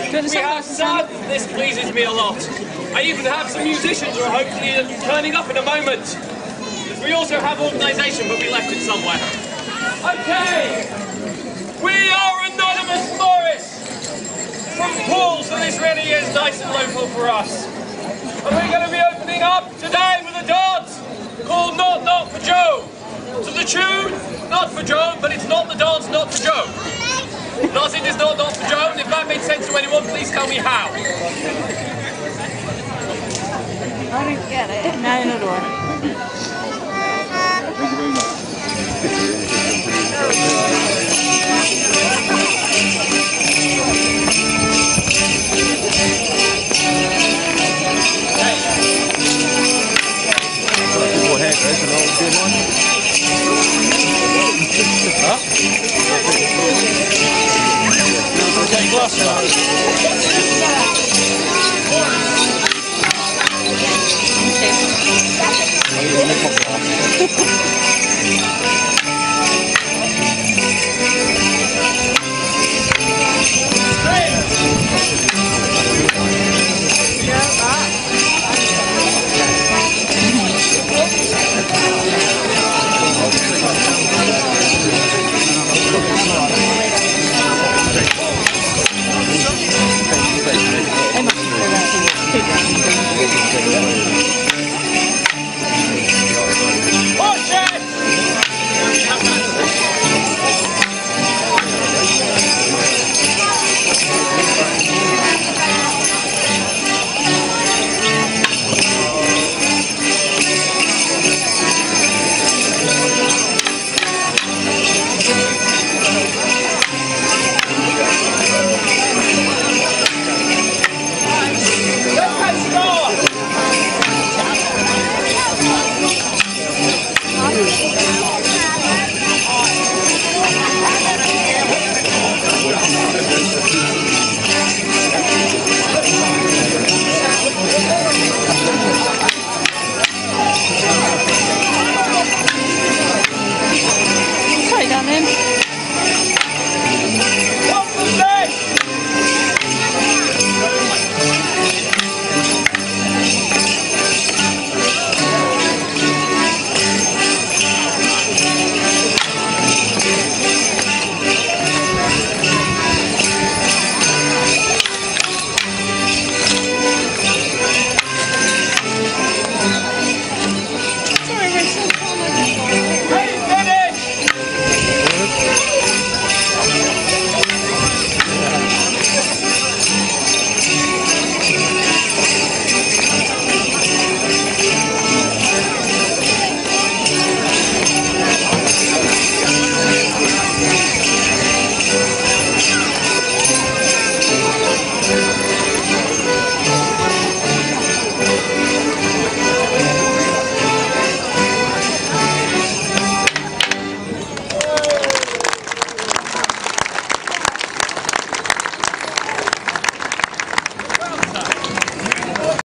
We have sun. This pleases me a lot. I even have some musicians who are hopefully turning up in a moment. We also have organisation, but we left it somewhere. Okay, we are Anonymous Morris from Poole, so this really is nice and local for us. And we're going to be opening up today with a dance called Not for Joe. So the tune, not for Joe, but it's not the dance, not for Joe. Dancing is not for Joe, and if that makes sense to anyone, please tell me how. I didn't get it. Now you know the one. Thank you very much. People had that's an old good one. Huh? Take glasses on.